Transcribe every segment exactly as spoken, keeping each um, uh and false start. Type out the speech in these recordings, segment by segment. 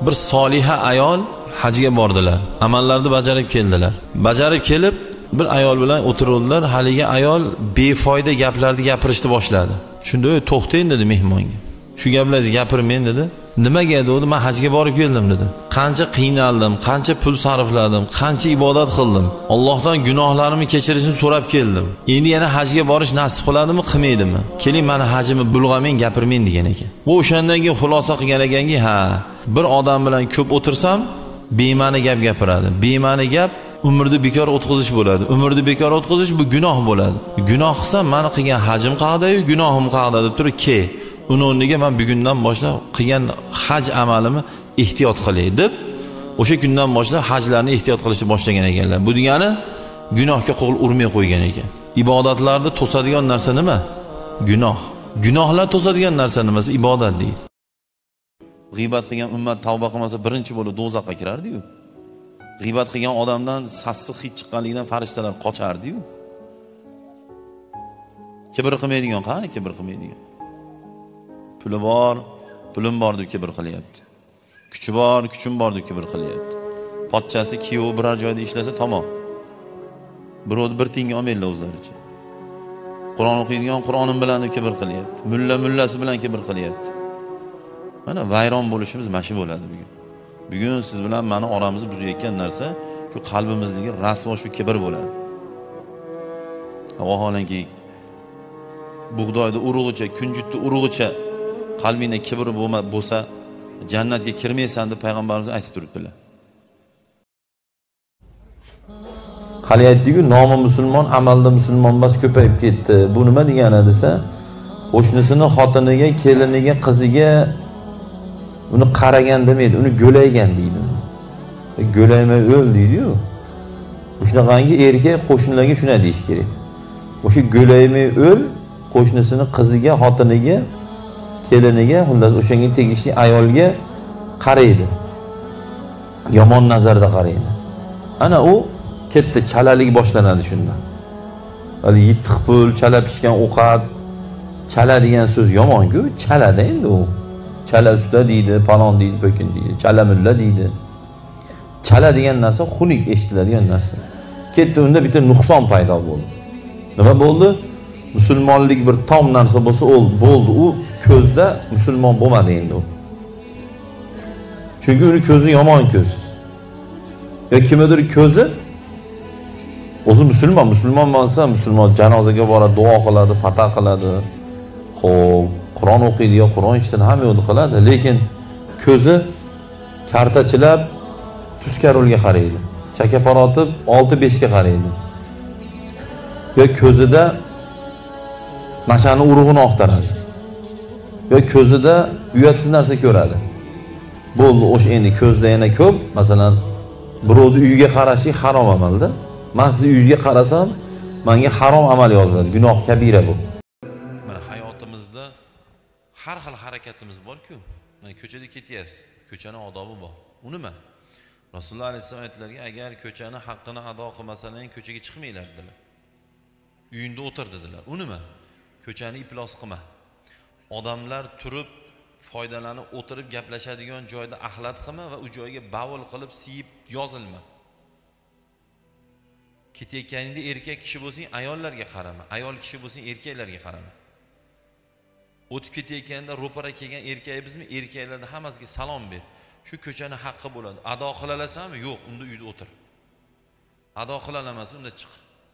bir soliha ayol hajga bordilar. Amallarni bajarib keldilar. Bajarib kelib bir ayol bilan o'tirdilar. Haligi ayol befoyda gaplarni gapirishni boshladi. Shunda to'xtang dedi mehmonga. Shu gaplarni gapirmang dedi. Nimaga dedi? Men hajga borib keldim dedi. Qancha qiynaldim, qancha pul sarfladim, qancha ibodat qildim. Allohdan gunohlarimni kechirishini so'rab keldim. Endi yana hajga borish nasib qiladimi, qilmaydimi? Keling, meni hajimni bulg'amang, gapirmang degan ekan. U o'shandan keyin xulosa qilgan ekanki, ha, bir odam bilan ko'p o'tirsam, bema'ni gap gapiradi. Bema'ni gap umrni bekor o'tkazish bo'ladi. Umrni bekor o'tkazish bu gunoh bo'ladi. Gunoh qilsam, meni qilgan hajim qag'dayu gunohim qag'da deb turib, ke uni o'rniga men bugundan boshlab qilgan haj amalimni ehtiyot qilay deb o'sha kundan boshlab hajlarni ehtiyot qilishni boshlagan ekanlar. Bu degani gunohga qo'l urmay qo'ygan ekan. Ibodatlarni to'sadigan narsa nima? Gunoh. Gunohlar to'sadigan narsa nimasi? Ibodat deydi. G'iybat qilgan ummat tavba qilmasa birinchi bo'lib do'zaxga kirardi-yu. G'iybat qilgan odamdan sassiq hid chiqqanligidan farishtalar qochardi-yu. Kibr qilmaydigan, qani kibr qilmaydigan? Puli bor, pulim bor deb kibr qilyapti. Kuchi bor, kuchim bor deb kibr qilyapti. Pochchasi kiyovi biror joyda ishlasa tamom. Birovni bir tiyinga olmaylar o'zlaricha. Qur'on o'qiydigan Qur'onim bilan deb kibr qilyapti. Mulla mullasi bilan kibr qilyapti. Mana vayron bo'lishimiz mashi bo'ladi bugun. Bugun siz bilan meni oramizni buzayotgan narsa shu qalbimizdagi rasvo shu kibr bo'ladi. Vaholanki bug'doyda urug'icha, kunjutni urug'icha qalbingda kibr bo'lsa, jannatga kirmaysan deb payg'ambarimiz aytib turibdilar. Hali aytdi-ku, nomi musulmon, amalda musulmon emas, ko'payib ketdi. Bu nima degani desa, qo'shnisini xotiniga, keliniga, qiziga uni qaragan demaydi, uni go'laygan deydi. Go'laymay o'l deydi-yu. Shunaqangi erkak qo'shnilarga shuna deyish kerak. O'sha go'laymay o'l qo'shnisini qiziga, xotiniga, keliniga, xullas o'shanga tegishli ayolga qaraydi. Yomon nazarda qaraydi. Ana u katta chalalik boshlanadi shunda. Hali yittiq pul, chala pishgan ovqat, chala degan so'z yomon-ku, chalada endi u. Chala usta deydi, palon deydi, po'kin deydi, chala mulla deydi. Chala degan narsa xunuk eshitiladigan narsa. Ketdi unda bitta nuqson paydo bo'ldi. Nima bo'ldi? Musulmonlik bir tom narsa bo'lsa, ol bo'ldi. U ko'zda musulmon bo'lmadi endi u. Chunki uni ko'zi yomon ko'z. Ya kimdir ko'zi o'zi musulmon, musulmon bo'lsa, musulmon janozaga boradi, duo qiladi, fatah qiladi. Xo'p, Qur'on o'qiydi, yo Qur'on eshitadi, hamma yo'lda qiladi, lekin ko'zi kartachilab tuskarulga qaraydi. Chakaparotib olti besh ga qaraydi. Yo ko'zida mashani urug'ini oqtaradi. Yo ko'zida uyatsiz narsa ko'radi. Bo'ldi, o'sha endi ko'zda yana ko'p, masalan, birovning uyiga qarashlik harom amalda. Men siz uyga qarasam, menga harom amal yoziladi, gunoh kabira bu. Mana hayotimizda har xil harakatimiz bor-ku. Mana ko'chada ketyapsiz, ko'chaning odobi bor. U nima? Rasululloh alayhisolom aytdilarki, agar ko'chani haqqini ado qilmasangiz ko'chaga chiqmanglar dedilar. Uyingda o'tir dedilar. U nima? Ko'chani iflos qilma. Odamlar turib foydalanib o'tirib gaplashadigan joyda axlat qilma va u joyga bavul qilib siyib yozilma. Ketayotganingda erkak kishi bo'lsang, ayollarga qarama. Ayol kishi bo'lsang, erkaklarga qarama. O'tib ketayotganda ro'para kelgan erkakbizmi, erkaklarga hammasiga salom ber. Shu ko'chani haqqi bo'ladi. Ado qila olasanmi? Yo'q, unda uyda o'tir. Ado qila olmasan, unda chiq.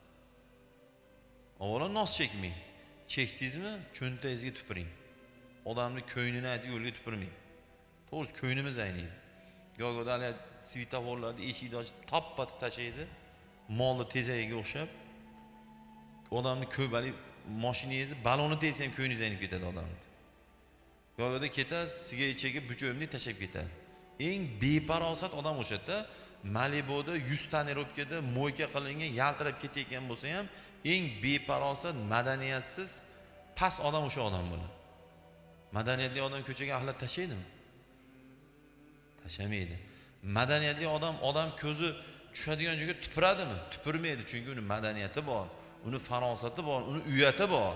Avvalo nos chekmang. Chekdingizmi, cho'ntagingizga tupiring. Odamni ko'nglini aytib yo'lga tupurmang. To'g'ri, ko'nglimiz aynaydi. Yo'g'ida svetoforlarni eshikni ochib tappa-tap tashlaydi. Molni tezagiga o'xshab odamni ko'bali mashinangizni baloni tegsa ham ko'nglingiz aynib ketadi odamni. Yo'g'ida ketasiz, sigaret chekib bucho'mni tashlab ketadi. Eng beparosat odam o'sha-da. Malibuda yuz tonirovkada mo'yka qilingan, yaltirab ketayotgan bo'lsa ham eng beparosat, madaniyatsiz, past odam o'sha odam bo'ladi. Madaniyatli odam ko'chaga axlat tashlaydimi? Tashlamaydi. Madaniyatli odam odam ko'zi tushadigan joyga tupuradimi? Tupurmaydi, chunki uni madaniyati bor, uni farosati bor, uni uyati bor.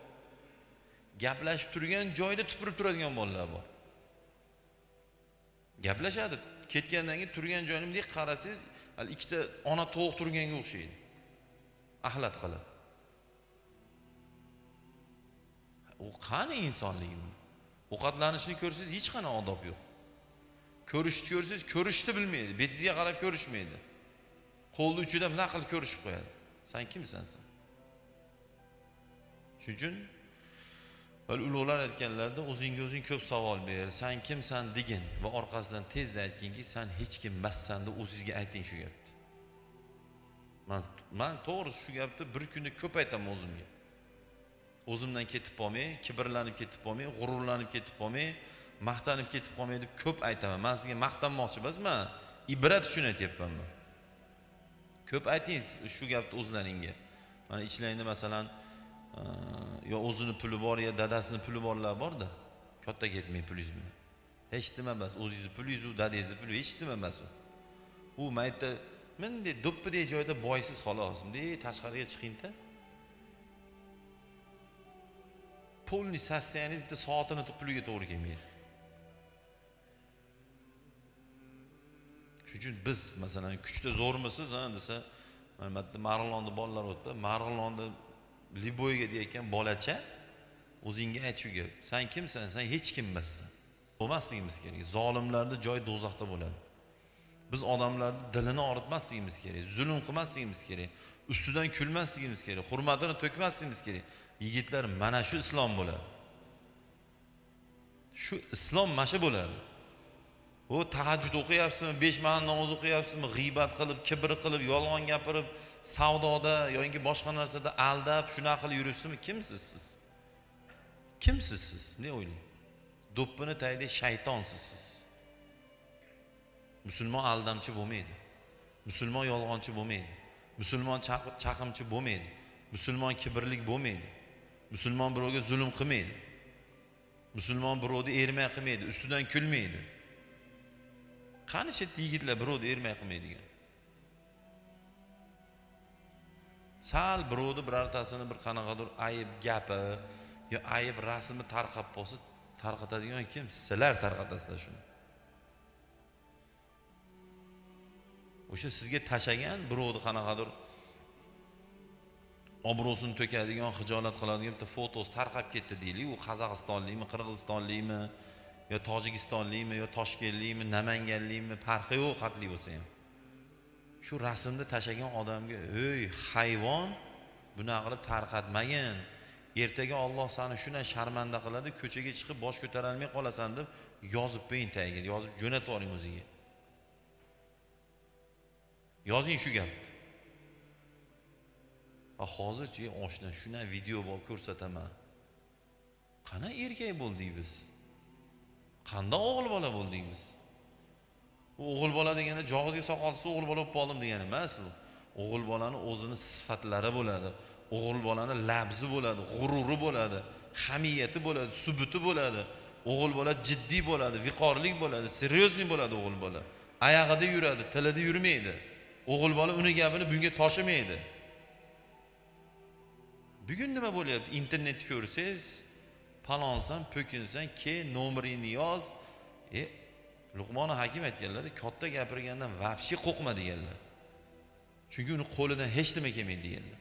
Gaplashib turgan joyda tupurib turadigan bolalar bor. Gaplashadi. Ketgandan keyin turgan joyimdek qarasangiz, hali ikkita ona tovuq turganga o'xshaydi. Axlat qilib. U qani insonlik? Ovqatlanishni ko'rsangiz hech qanday odob yo'q. Ko'rishni ko'rsangiz, ko'rishni bilmaydi. Betizga qarab ko'rishmaydi. Qo'lni uchida nima qilib ko'rishib qo'yadi. Sen kimsan sen? Shuning uchun ulug'lar aytganlarda o'zingga o'zing ko'p savol ber. Sen kimsan degin va orqasidan tezda aytginki, sen hech kim emassan deb o'zingizga ayting shu gapni. Men men to'g'ri shu gapni bir kunda ko'p aytaman o'zimga. O'zimdan ketib qolmay, kibrlanib ketib qolmay, g'ururlanib ketib qolmay, maqtanib ketib qolmay deb ko'p aytaman. Men sizga maqtanmoqchi emasman, ibrat uchun aytyapman men. Ko'p aytingiz shu gapni o'zlaringga. Mana ichlaringda masalan yo o'zini puli bor yo dadasini puli borlar borda, katta ketmay pulingiz bilan. Hech nima emas, o'zingizni pulingiz u dadangizni puli hech nima emas u. U maytda mende do'ppidek joyda boysiz xolos. Bunday tashqariga chiqingda. Pulni sassangiz bitta soatini puliga to'g'ri kelmaydi. Shuning uchun biz masalan kuchda zo'rmisiz, ha desa, mana Marg'ilonda bolalar o'tdi. Marg'ilonda Liboyga deyotgan bolacha o'zingga ayt shu gap. Sen kimsan? Sen hech kim emassan. Bo'lmasligimiz kerak. Zolimlarda joy do'zaxda bo'ladi. Biz odamlarning dilini og'ritmasligimiz kerak, zulm qilmasligimiz kerak, ustidan kulmasligimiz kerak, hurmatini to'kmasligimiz kerak. Yigitlar, mana shu islom bo'ladi. Shu islom mana shu bo'ladi. O tahajjud o'qiyapsizmi, besh mahal namoz o'qiyapsizmi, g'iybat qilib, kibr qilib, yolg'on gapirib, savdoda yoki boshqa narsada aldab, shuna qilib yuribsizmi? Kimsiz siz? Kimsiz siz? Ne o'ylang? Do'ppini tagida shaytonsiz siz. Musulmon aldamchi bo'lmaydi. Musulmon yolg'onchi bo'lmaydi. Musulmon chaqimchi bo'lmaydi. Musulmon kibrlik bo'lmaydi. Musulmon birovga zulm qilmaydi. Musulmon birovni ermay qilmaydi, ustidan kulmaydi. Qani chet yigitlar birovni ermay qilmaydigan. Sal birovni birortasini bir qanaqadir ayib gapi yo ayib rasmi tarqab bo'lsa, tarqatadigan kim? Sizlar tarqatasizlar shuni. O'sha sizga tashagan birovni qanaqadir obro'sini to'kadigan, xijolat qiladigan bitta fotosi tarqab ketdi deylik. U Qozog'istonlikmi, Qirg'izistonlikmi, yo Tojikistonlikmi, yo Toshkentlikmi, Namanganlikmi, farqi yo'q qatli bo'lsa ham. Shu rasmni tashagan odamga, "Ey hayvon, buni qilib tarqatmagin. Ertaga Alloh seni shunday sharmanda qiladi, ko'chaga chiqib bosh ko'tara olmay qolasan" deb yozib qo'ying tagiga, yozib jo'natib yuboring o'ziga. Yozing shu gapni. Va hozirchi oshna shuna video bor ko'rsataman. Qana erkak bo'ldik biz? Qanday o'g'il bola bo'ldik biz? U o'g'il bola degani jog'izga soqolsa o'g'il bola bo'lib qoldim degani emas u. O'g'il bolani o'zini sifatlari bo'ladi. O'g'il bolani labzi bo'ladi, g'ururi bo'ladi, hamiyati bo'ladi, subuti bo'ladi. O'g'il bola jiddiy bo'ladi, viqorlik bo'ladi, seriozlik bo'ladi o'g'il bola. Oyog'ida yuradi, tilida yurmaydi. O'g'il bola uni gapini bunga toshimaydi. Bugun nima bo'lyapti? Internet ko'rsangiz, palonsan, po'kinsan, ke nomeringni yoz. E, Luqmon Hakim aytganlar, katta gapirgandan vabshi qo'rqma deganlar. Chunki uni qo'lidan hech nima kelmaydi deganlar.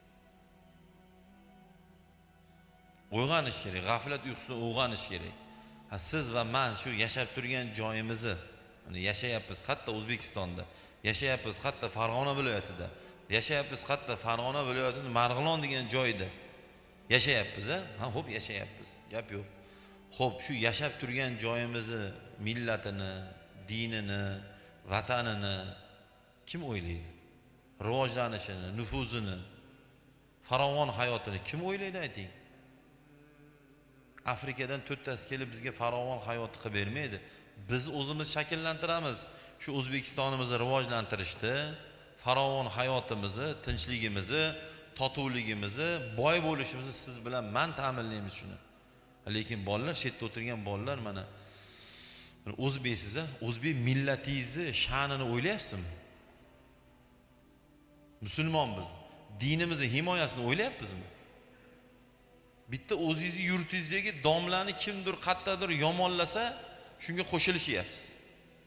Uyg'onish kerak, g'aflat uyqusidan uyg'onish kerak. Ha, siz va men shu yashab turgan joyimizni, mana yashayapmiz qayerda? O'zbekistonda. Yashayapmiz qayerda? Farg'ona viloyatida. Yashayapmiz qayerda? Farg'ona viloyatining Marg'ilon degan joyda yashayapmiz, ha? Ha, xo'p yashayapmiz. Gap yo'q. Xo'p, shu yashab turgan joyimizni, millatini, dinini, vatanini kim o'ylaydi? Rivojlanishini, nufuzini, farovon hayotini kim o'ylaydi ayting? Afrikadan to'rttasi kelib bizga farovon hayot qilib bermaydi. Biz o'zimiz shakllantiramiz. Shu O'zbekistonimizni rivojlantirishda farovon hayotimizni, tinchligimizni, totuvligimizni, boy bo'lishimizni siz bilan men ta'minlaymiz shuni. Lekin bolalar, chetda o'tirgan bolalar mana o'zbeksiz, o'zbek millatingizni sha'nini o'ylayapsizmi? Musulmonmiz. Dinimizni himoyasini o'ylayapmizmi? Bitta o'zingizni yurtingizdagi domlani kimdir, qattadir yomonlasa, shunga qo'shilishyapsiz.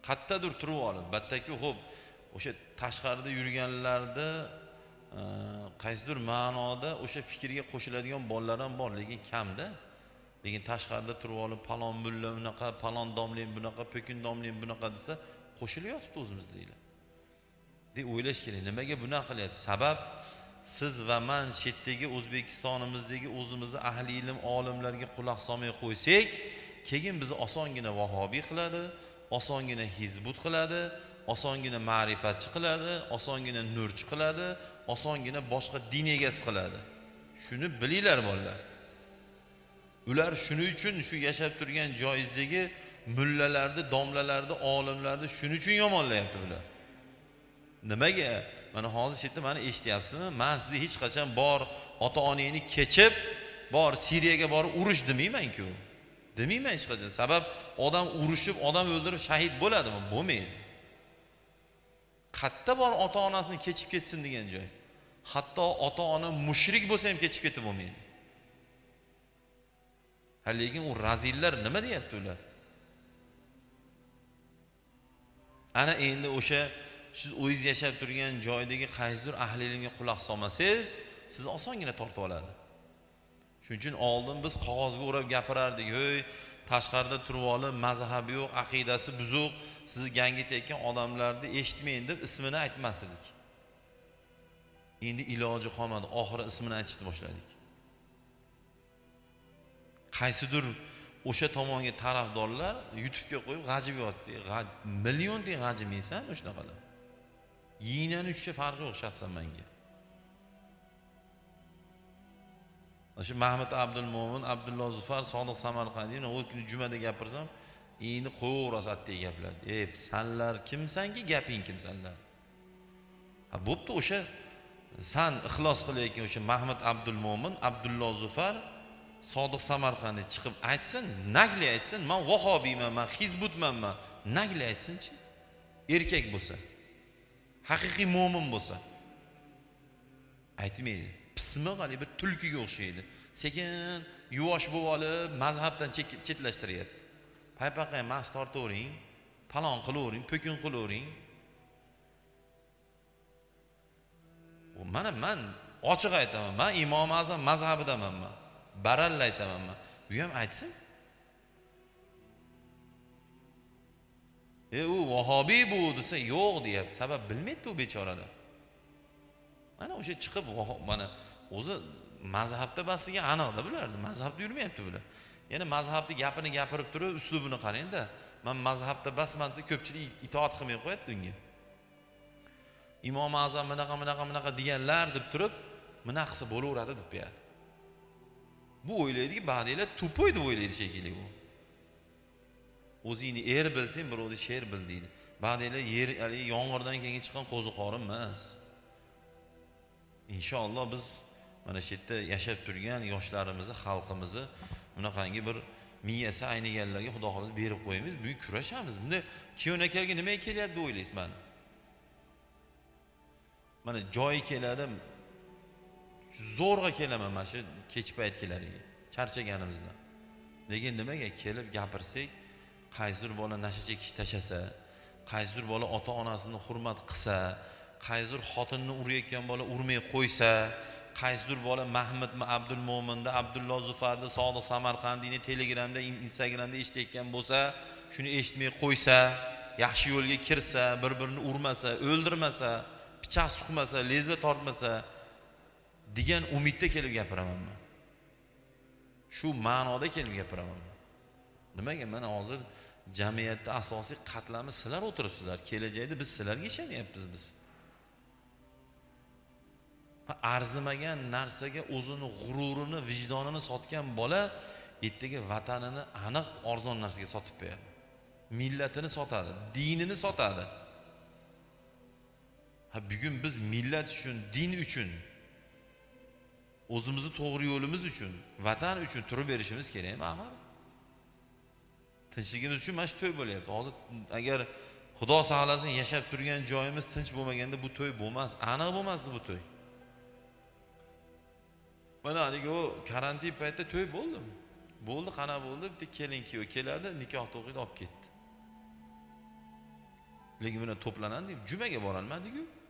Qayerdadir turib olib, battaki xo'p, o'sha tashqarida yurganlarda qaysidir ma'noda o'sha fikrga qo'shiladigan bolalar ham bor, lekin kamda. Lekin tashqarida turib olib, palon mulla unaqa, palon domla bunaqa, po'kin domla bunaqa desa, qo'shilyapti o'zimizda deylar. deb o'ylash kerak. Nimaga bunaqa qilyapti? Sabab siz va men chetdagi O'zbekistonimizdagi o'zimizni ahli ilm olimlarga quloq solmay qo'ysak, keyin bizni osongina vahobiy qiladi, osongina hizbut qiladi, osongina ma'rifatchi qiladi, osongina nurchi qiladi, osongina boshqa din egasi qiladi. Shuni bilinglar bolalar. Ular shuning uchun shu yashab turgan joyizdagi mullalarni, domlalarni, olimlarni shuning uchun yomonlayapti bular. Nimaga? Mana hozir chetda meni eshityapsizmi? Men sizni hech qachon bor ota-onangni kechib, bor Siriyaga borib urush demayman-ku. Demayman hech qachon. Sabab odam urushib, odam o'ldirib shahid bo'ladimi? Bo'lmaydi. Qatta bor ota-onasini kechib ketsin degan joy. Hatto ota-ona mushrik bo'lsa ham kechib ketib bo'lmaydi. Ha, lekin u razillar nima deyapti ular? Ana endi o'sha siz o'zingiz yashab turgan joydagi qaysidir ahli ilmga quloq solmasangiz, sizni osongina tortib oladi. Shuning uchun oldin biz qog'ozga o'rab gapirardik, "Hoy, tashqarida turib olib, mazhabi yo'q, aqidasi buzuq, sizni gangitayotgan odamlarni eshitmaydi" deb ismini aytmasdik. Endi iloji qolmadi, oxiri ismini aytishni boshladik. Qaysidir o'sha tomonga tarafdorlar YouTube'ga qo'yib g'ajib yotdi. Millionta g'ajib yeysan o'shnaqalar. Yiyinani uchta farqi yo'q shaxsan menga. Shu Mahmud Abdul Mo'min, Abdulloh Zufar, Sodiq Samarqandiyni o kuni jumada gapirsam, endi qo'yras atdek gaplar. Ey, sanlar kimsanki, gaping kimsanlar? Ha, bo'pti o'sha san ixlos qilayotgan o'sha Mahmud Abdul Mo'min, Abdulloh Zufar, Sodiq Samarqandiy chiqib aytsin, nagli aytsin, men vahobiyman, men hizbutman, men nagli aytsin-chi. Erkak bo'lsa, haqiqiy mo'min bo'lsa, aytmaydi. Pismiq hali bir tulkiga o'xshaydi. Sekin yuvosh bo'lib olib, mazhabdan chetlashtiryapti. Paypaqay mas tortavering, palon qilavering, po'kin qilavering. U mana men ochiq aytaman, men Imom Azam mazhabidaman men. Baralla aytaman men. Bu ham aytsin. E u vahobiy bu desa yo'q deyapti. Sabab bilmaydi u bechoralar. Mana o'sha chiqib mana o'zi mazhabda basiga aniqda bulardi. Mazhabda yurmayapti bular. Yana mazhabni gapini gapirib turib, uslubini qarang-da. Men mazhabda basman desa ko'pchilik itoat qilmay qo'yadi unga. Imom Azam bunaqa bunaqa bunaqa deganlar deb turib, mana qilsa bo'laveradi deb beradi. Bu o'ylaydiki, ba'diylar tupoy deb o'ylaydi shekilli bu. O'zingni er bilsang, birovni sher bil deydi. Ba'diylar yer yomg'irdan keyin chiqqan qo'ziqorin emas. Inshaalloh biz mana shu yerda yashab turgan yoshlarimizni, xalqimizni bunaqangi bir miyasi ayniganlarga Xudo xolos berib qo'yamiz, buyuk kurashamiz. Bunda kiyonaklarga nimaga kelyapti deb o'ylaysiz mana? Mana joyi keladi. Zo'rg'a kelaman mana shu kech payt kelariga. Charchaganimizdan. Lekin nimaga kelib gapirsak, qaysidir bola nasha chekish tashasa, qaysidir bola ota-onasini hurmat qilsa, qaysidir xotinni urayotgan bola urmay qo'ysa, qaysidir bola Mahmudmi, Abdul Mo'minda, Abdulloh Zufarda, Sodiq Samarqandiyni Telegramda, Instagramda eshitayotgan bo'lsa, shuni eshitmay qo'ysa, yaxshi yo'lga kirsa, bir-birini urmasa, o'ldirmasa, pichoq suqmasa, lezva tortmasa degan umidda kelib gapiraman men. Shu ma'noda kelib gapiraman men. Nimaga mana hozir jamiyatda asosiy qatlami sizlar o'tiribsizlar. Kelajakda biz sizlarga ishonyapmiz biz. Arzimagan narsaga o'zini g'ururini, vijdonini sotgan bola ertaga vatanini aniq arzon narsaga sotib qo'yadi. Millatini sotadi, dinini sotadi. Ha, bugun biz millat uchun, din uchun, o'zimizni to'g'ri yo'limiz uchun, vatan uchun turib berishimiz kerakmi, axir? Tinchligimiz uchun mana shu to'y bo'lyapti. Hozir agar Xudo saqlasin yashab turgan joyimiz tinch bo'lmaganda bu to'y bo'lmas, aniq bo'lmasdi bu to'y. Mana haligi o karantin paytida to'y bo'ldimi? Bo'ldi, qana bo'ldi, bitta kelin kiyo keladi, nikoh to'qiydi olib ketdi. lekin buni to'planadi deb jumaga borolmadik-ku.